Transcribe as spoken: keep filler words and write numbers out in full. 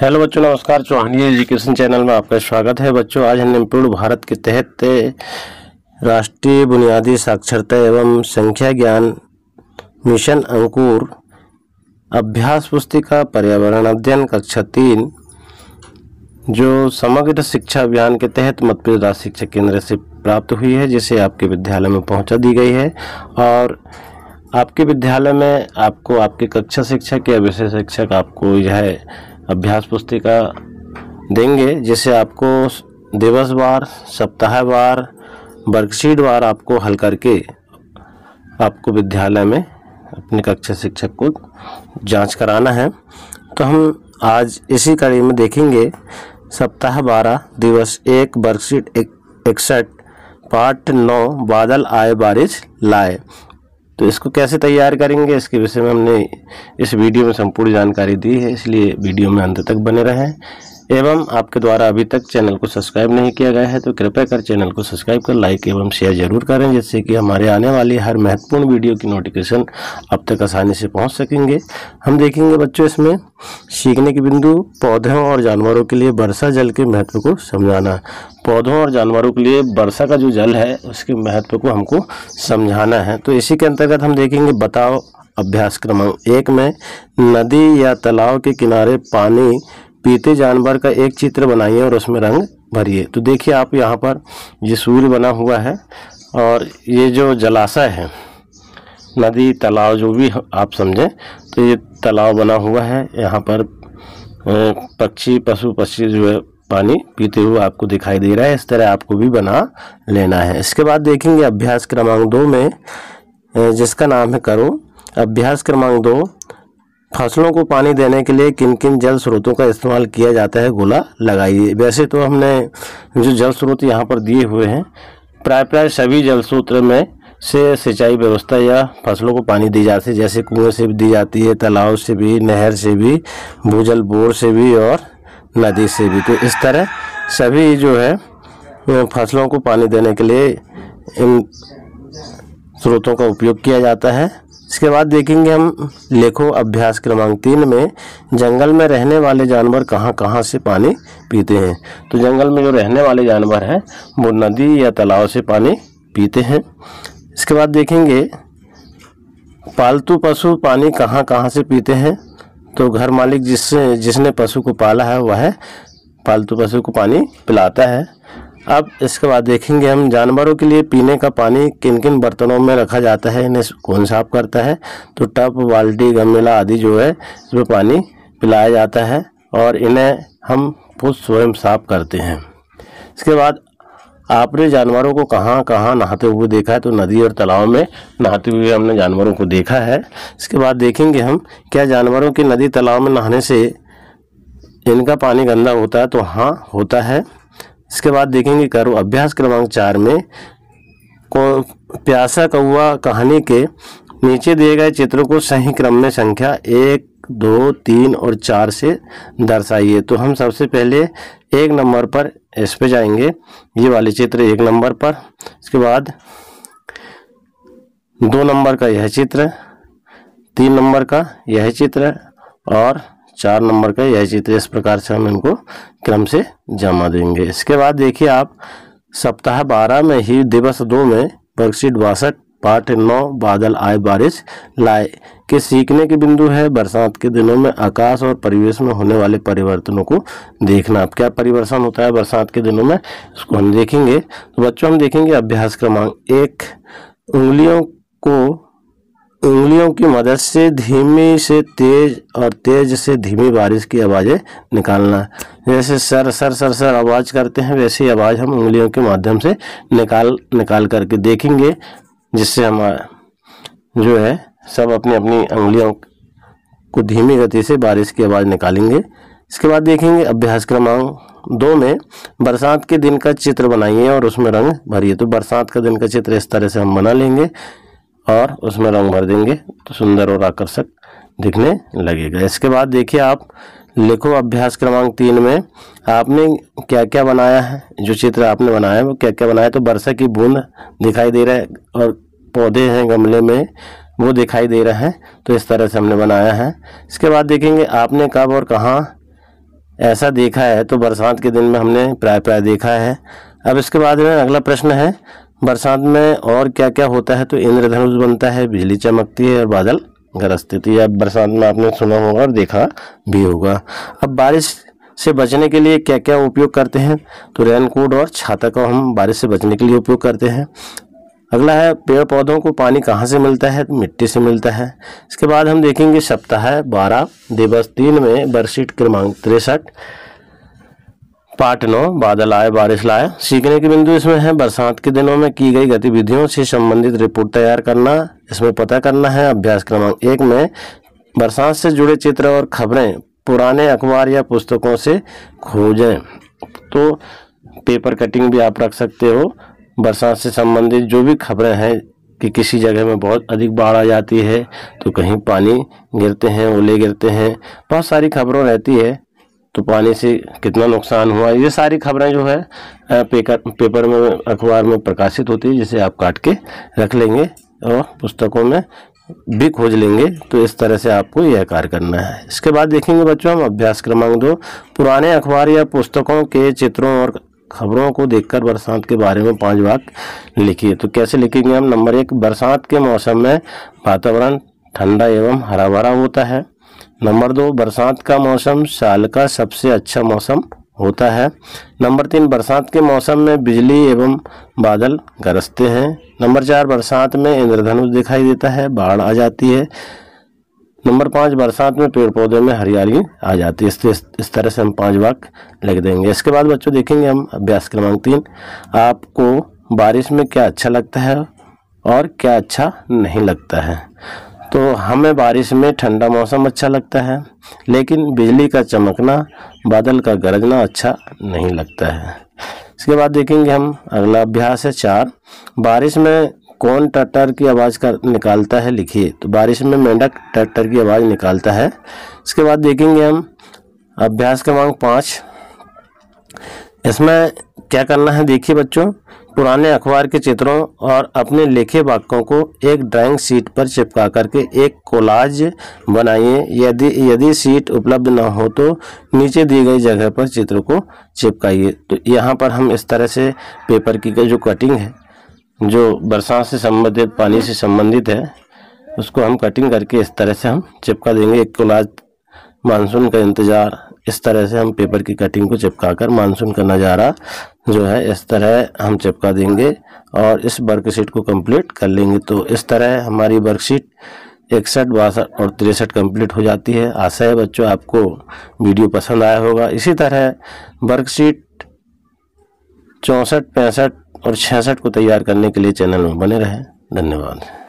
Hello बच्चों, नमस्कार। चौहानिया education channel में आपका स्वागत है। बच्चों, आज हमने पूर्ण भारत के तहत राष्ट्रीय बुनियादी साक्षरता एवं संख्या ज्ञान मिशन अंकुर अभ्यास पुस्तिका पर्यावरण अध्ययन कक्षा तीन जो समग्र शिक्षा अभियान के तहत मध्य प्रदेश राज्य शिक्षा केंद्र से प्राप्त हुई है, जिसे आपके विद्यालय में पहुंचा दी गई है। और आपके विद्यालय में आपको आपके कक्षा शिक्षक या विषय शिक्षक आपको यह अभ्यास पुस्तिका देंगे, जिसे आपको दिवसवार, सप्ताहवार, वर्कशीट वार आपको हल करके आपको विद्यालय में अपने कक्षा शिक्षक को जांच कराना है। तो हम आज इसी कड़ी में देखेंगे सप्ताह बारह दिवस एक वर्कशीट इकसठ पार्ट नौ बादल आए बारिश लाए। तो इसको कैसे तैयार करेंगे, इसके विषय में हमने इस वीडियो में संपूर्ण जानकारी दी है, इसलिए वीडियो में अंत तक बने रहें। एवं आपके द्वारा अभी तक चैनल को सब्सक्राइब नहीं किया गया है तो कृपया कर चैनल को सब्सक्राइब कर लाइक एवं शेयर जरूर करें, जिससे कि हमारे आने वाली हर महत्वपूर्ण वीडियो की नोटिफिकेशन अब तक आसानी से पहुंच सकेंगे। हम देखेंगे बच्चों इसमें सीखने के बिंदु, पौधों और जानवरों के लिए वर्षा जल के महत्व को समझाना। पौधों और जानवरों के लिए वर्षा का जो जल है उसके महत्व को हमको समझाना है। तो इसी के अंतर्गत हम देखेंगे बताओ अभ्यास क्रमांक एक में नदी या तालाब के किनारे पानी पीते जानवर का एक चित्र बनाइए और उसमें रंग भरिए। तो देखिए आप यहाँ पर ये सूर्य बना हुआ है और ये जो जलाशय है, नदी तालाब जो भी आप समझें, तो ये तालाब बना हुआ है। यहाँ पर पक्षी पशु पक्षी जो है पानी पीते हुए आपको दिखाई दे रहा है। इस तरह आपको भी बना लेना है। इसके बाद देखेंगे अभ्यास क्रमांक दो में, जिसका नाम है करो। अभ्यास क्रमांक दो, फसलों को पानी देने के लिए किन किन जल स्रोतों का इस्तेमाल किया जाता है, गोला लगाइए। वैसे तो हमने जो जल स्रोत यहाँ पर दिए हुए हैं, प्राय प्राय सभी जल स्रोत में से सिंचाई व्यवस्था या फसलों को पानी दी जाती है, जैसे कुएं से भी दी जाती है, तालाब से भी, नहर से भी, भूजल बोर से भी और नदी से भी। तो इस तरह सभी जो है फसलों को पानी देने के लिए इन स्रोतों का उपयोग किया जाता है। इसके बाद देखेंगे हम लेखो अभ्यास क्रमांक तीन में जंगल में रहने वाले जानवर कहाँ कहाँ से पानी पीते हैं। तो जंगल में जो रहने वाले जानवर हैं वो नदी या तालाब से पानी पीते हैं। इसके बाद देखेंगे पालतू पशु पानी कहाँ कहाँ से पीते हैं। तो घर मालिक जिससे जिसने पशु को पाला है वह पालतू पशु को पानी पिलाता है। अब इसके बाद देखेंगे हम जानवरों के लिए पीने का पानी किन किन बर्तनों में रखा जाता है, इन्हें कौन साफ करता है। तो टब, बाल्टी, गमला आदि जो है इसमें पानी पिलाया जाता है और इन्हें हम खुद स्वयं साफ करते हैं। इसके बाद आपने जानवरों को कहाँ कहाँ नहाते हुए देखा है। तो नदी और तालाब में नहाते हुए हमने जानवरों को देखा है। इसके बाद देखेंगे हम क्या जानवरों के नदी तालाब में नहाने से इनका पानी गंदा होता है। तो हाँ, होता है। इसके बाद देखेंगे करो अभ्यास क्रमांक चार में को प्यासा कौवा कहानी के नीचे दिए गए चित्रों को सही क्रम में संख्या एक, दो, तीन और चार से दर्शाइए। तो हम सबसे पहले एक नंबर पर इस पे जाएंगे, ये वाले चित्र एक नंबर पर। इसके बाद दो नंबर का यह चित्र, तीन नंबर का यह चित्र और चार नंबर का यह चित्र। इस प्रकार से हम इनको क्रम से जमा देंगे। इसके बाद देखिए आप सप्ताह बारह में ही दिवस दो में वर्कशीट बासठ पाठ नौ बादल आए बारिश लाए के सीखने के बिंदु है बरसात के दिनों में आकाश और परिवेश में होने वाले परिवर्तनों को देखना। अब क्या परिवर्तन होता है बरसात के दिनों में, इसको हम देखेंगे। तो बच्चों हम देखेंगे अभ्यास क्रमांक एक, उंगलियों को उंगलियों की मदद से धीमी से तेज और तेज से धीमी बारिश की आवाज़ें निकालना। जैसे सर सर सर सर आवाज़ करते हैं, वैसी आवाज़ हम उंगलियों के माध्यम से निकाल निकाल करके देखेंगे, जिससे हमारा जो है सब अपनी अपनी उंगलियों को धीमी गति से बारिश की आवाज़ निकालेंगे। इसके बाद देखेंगे अभ्यास क्रमांक दो में बरसात के दिन का चित्र बनाइए और उसमें रंग भरिए। तो बरसात का दिन का चित्र इस तरह से हम बना लेंगे और उसमें रंग भर देंगे तो सुंदर और आकर्षक दिखने लगेगा। इसके बाद देखिए आप लिखो अभ्यास क्रमांक तीन में आपने क्या क्या बनाया है, जो चित्र आपने बनाया है वो क्या क्या बनाया है। तो वर्षा की बूंद दिखाई दे रहा है और पौधे हैं गमले में वो दिखाई दे रहा है। तो इस तरह से हमने बनाया है। इसके बाद देखेंगे आपने कब और कहाँ ऐसा देखा है तो बरसात के दिन में हमने प्राय प्राय देखा है। अब इसके बाद में अगला प्रश्न है, बरसात में और क्या क्या होता है? तो इंद्रधनुष बनता है, बिजली चमकती है और बादल गरजते। तो यह बरसात में आपने सुना होगा और देखा भी होगा। अब बारिश से बचने के लिए क्या क्या उपयोग करते हैं? तो रेनकोट और छाता का हम बारिश से बचने के लिए उपयोग करते हैं। अगला है, पेड़ पौधों को पानी कहाँ से मिलता है? तो मिट्टी से मिलता है। इसके बाद हम देखेंगे सप्ताह बारह दिवस तीन में वर्कशीट क्रमांक तिरसठ पाठ नौ बादल आए बारिश लाए। सीखने के बिंदु इसमें है, बरसात के दिनों में की गई गतिविधियों से संबंधित रिपोर्ट तैयार करना, इसमें पता करना है। अभ्यास क्रमांक एक में बरसात से जुड़े चित्र और खबरें पुराने अखबार या पुस्तकों से खोजें। तो पेपर कटिंग भी आप रख सकते हो। बरसात से संबंधित जो भी खबरें हैं कि किसी जगह में बहुत अधिक बाढ़ आ जाती है, तो कहीं पानी गिरते हैं, ओले गिरते हैं, बहुत सारी खबरों रहती है। तो पानी से कितना नुकसान हुआ, ये सारी खबरें जो है पेपर पेपर में अखबार में प्रकाशित होती है, जिसे आप काट के रख लेंगे और पुस्तकों में भी खोज लेंगे। तो इस तरह से आपको यह कार्य करना है। इसके बाद देखेंगे बच्चों हम अभ्यास क्रमांक दो, पुराने अखबार या पुस्तकों के चित्रों और खबरों को देखकर बरसात के बारे में पांच वाक्य लिखिए। तो कैसे लिखेंगे हम? नंबर एक, बरसात के मौसम में वातावरण ठंडा एवं हरा भरा होता है। नंबर दो, बरसात का मौसम साल का सबसे अच्छा मौसम होता है। नंबर तीन, बरसात के मौसम में बिजली एवं बादल गरजते हैं। नंबर चार, बरसात में इंद्रधनुष दिखाई देता है, बाढ़ आ जाती है। नंबर पाँच, बरसात में पेड़ पौधे में हरियाली आ जाती है। इस, इस, इस तरह से हम पांच वाक्य लिख देंगे। इसके बाद बच्चों देखेंगे हम अभ्यास क्रमांक तीन, आपको बारिश में क्या अच्छा लगता है और क्या अच्छा नहीं लगता है? तो हमें बारिश में ठंडा मौसम अच्छा लगता है, लेकिन बिजली का चमकना, बादल का गरजना अच्छा नहीं लगता है। इसके बाद देखेंगे हम अगला अभ्यास है चार, बारिश में कौन टटर की आवाज़ कर निकालता है? लिखिए। तो बारिश में मेंढक टटर की आवाज़ निकालता है। इसके बाद देखेंगे हम अभ्यास क्रमांक पाँच, इसमें क्या करना है? देखिए बच्चों, पुराने अखबार के चित्रों और अपने लिखे वाक्यों को एक ड्राइंग शीट पर चिपका करके एक कोलाज बनाइए। यदि यदि शीट उपलब्ध न हो तो नीचे दी गई जगह पर चित्र को चिपकाइए। तो यहाँ पर हम इस तरह से पेपर की जो कटिंग है, जो बरसात से संबंधित, पानी से संबंधित है, उसको हम कटिंग करके इस तरह से हम चिपका देंगे। एक कोलाज, मानसून का इंतज़ार, इस तरह से हम पेपर की कटिंग को चिपकाकर मानसून का नज़ारा जो है इस तरह हम चिपका देंगे और इस वर्कशीट को कंप्लीट कर लेंगे। तो इस तरह हमारी वर्कशीट इकसठ बासठ और तिरसठ कंप्लीट हो जाती है। आशा है बच्चों आपको वीडियो पसंद आया होगा। इसी तरह वर्कशीट चौंसठ पैंसठ और छियासठ को तैयार करने के लिए चैनल में बने रहें। धन्यवाद।